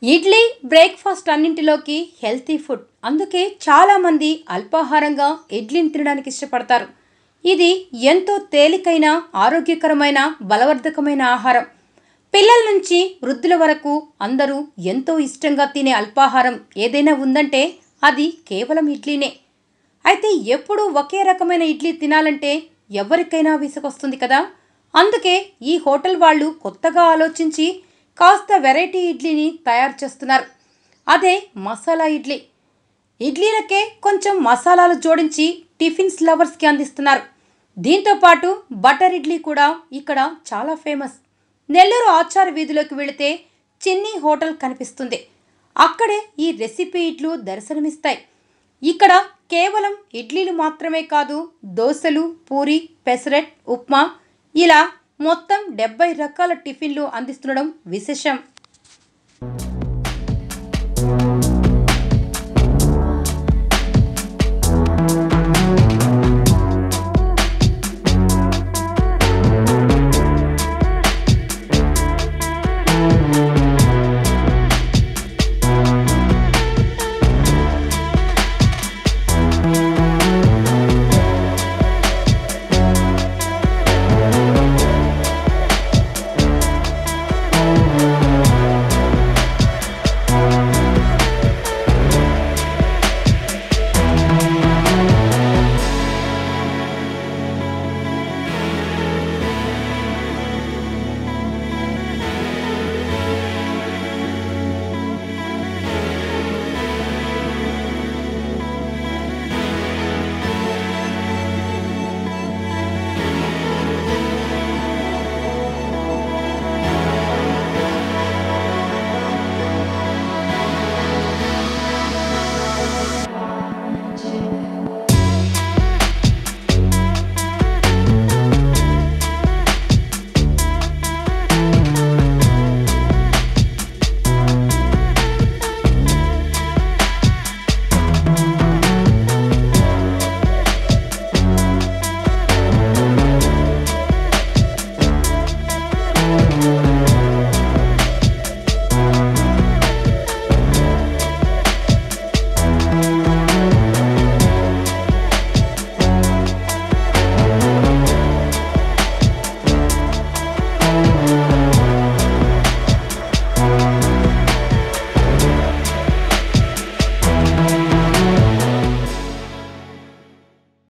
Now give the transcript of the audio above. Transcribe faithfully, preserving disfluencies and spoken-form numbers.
Idli breakfast అన్నింటిలోకి healthy food. అందుకే చాలామంది అల్పాహారంగా ఇడ్లీని తినడానికి ఇష్టపడతారు. ఇది ఎంతో తేలికైన, ఆరోగ్యకరమైన, బలవర్ధకమైన ఆహారం. పిల్లల నుంచి వృద్ధుల వరకు అందరూ ఎంతో ఇష్టంగా తినే అల్పాహారం ఏదైనా ఉందంటే అది కేవలం ఇడ్లీనే. అయితే ఎప్పుడూ ఒకే రకమైన ఇడ్లీ తినాలంటే ఎవరికైనా విసుగొస్తుంది కదా. అందుకే ఈ హోటల్ వాళ్ళు కొత్తగా ఆలోచించి కాస్త వెరైటీ ఇడ్లీని తయారు చేస్తున్నారు. అదే మసాలా ఇడ్లీ. ఇడ్లీలకే కొంచెం మసాలాలు జోడించి టిఫిన్స్ లవర్స్కి అందిస్తున్నారు. దీంతోపాటు బటర్ ఇడ్లీ కూడా ఇక్కడ చాలా ఫేమస్. నెల్లూరు ఆచార వీధిలోకి వెళితే చిన్ని హోటల్ కనిపిస్తుంది. అక్కడే ఈ రెసిపీ ఇడ్లు దర్శనమిస్తాయి. ఇక్కడ కేవలం ఇడ్లీలు మాత్రమే కాదు, దోశలు, పూరి, పెసరెట్, ఉప్మా ఇలా మొత్తం డెబ్బై రకాల టిఫిన్లు అందిస్తుండడం విశేషం.